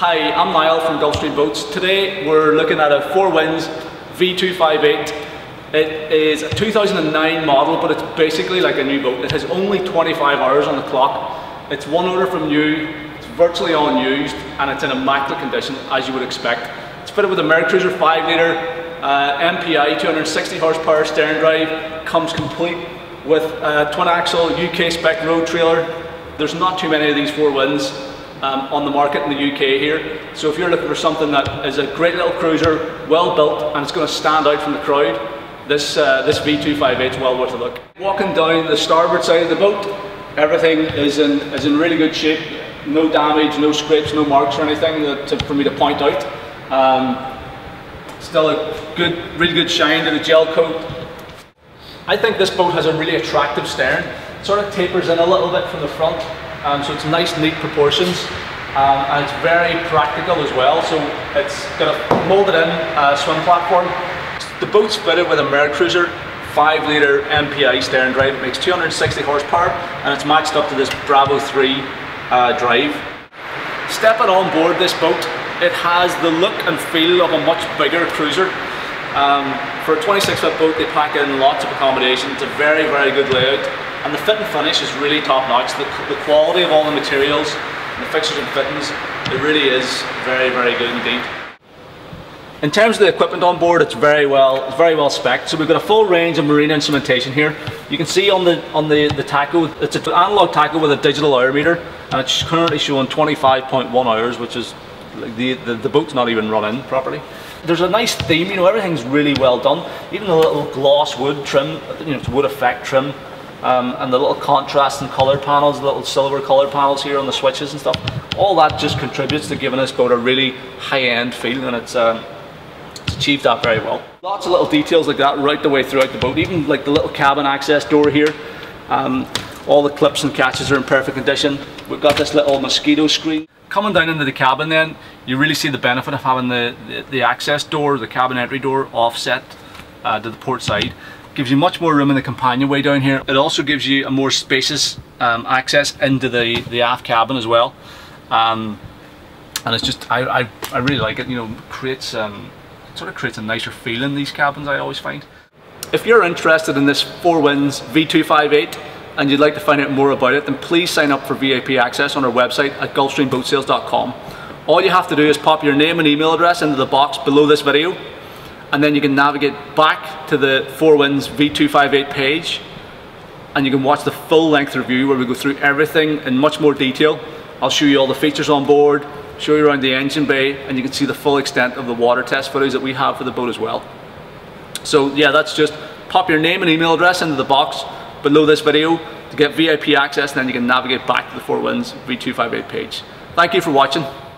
Hi, I'm Niall from Gulfstream Boats. Today we're looking at a Four Winns V258. It is a 2009 model, but it's basically like a new boat. It has only 25 hours on the clock. It's one order from new, it's virtually unused, and it's in immaculate condition, as you would expect. It's fitted with a Mercruiser 5-litre MPI 260 horsepower stern drive, comes complete with a twin axle UK spec road trailer. There's not too many of these Four Winns on the market in the UK here. So if you're looking for something that is a great little cruiser, well built, and it's going to stand out from the crowd, this V258 is well worth a look. Walking down the starboard side of the boat, everything is in really good shape. No damage, no scrapes, no marks or anything for me to point out. Still a really good shine to the gel coat. I think this boat has a really attractive stern. It sort of tapers in a little bit from the front, so it's nice, neat proportions, and it's very practical as well. So it's got a molded in swim platform. The boat's fitted with a Mercruiser 5-litre MPI stern drive. It makes 260 horsepower, and it's matched up to this Bravo 3 drive. Stepping on board this boat, it has the look and feel of a much bigger cruiser. For a 26-foot boat, they pack in lots of accommodation. It's a very, very good layout, and the fit and finish is really top notch. The quality of all the materials, the fixtures and fittings, it really is very, very good indeed. In terms of the equipment on board, it's very well spec'd. So we've got a full range of marine instrumentation here. You can see on the tacho, it's an analog tacho with a digital hour meter, and it's currently showing 25.1 hours, which is like the boat's not even running properly. There's a nice theme, you know, everything's really well done. Even the little gloss wood trim, you know, it's wood effect trim, and the little contrast and colour panels, the little silver colour panels here on the switches and stuff. All that just contributes to giving this boat a really high-end feel, and it's achieved that very well. Lots of little details like that right the way throughout the boat, even like the little cabin access door here. All the clips and catches are in perfect condition. We've got this little mosquito screen. Coming down into the cabin then, you really see the benefit of having the access door, the cabin entry door, offset to the port side. Gives you much more room in the companionway down here. It also gives you a more spacious access into the aft cabin as well. And it's just, I really like it, you know, sort of creates a nicer feel in these cabins, I always find. If you're interested in this Four Winns V258 and you'd like to find out more about it, then please sign up for VIP access on our website at gulfstreamboatsales.com. All you have to do is pop your name and email address into the box below this video, and then you can navigate back to the Four Winns V258 page, and you can watch the full length review where we go through everything in much more detail. I'll show you all the features on board, show you around the engine bay, and you can see the full extent of the water test footage that we have for the boat as well. So yeah, that's just pop your name and email address into the box below this video to get VIP access, and then you can navigate back to the Four Winns V258 page. Thank you for watching.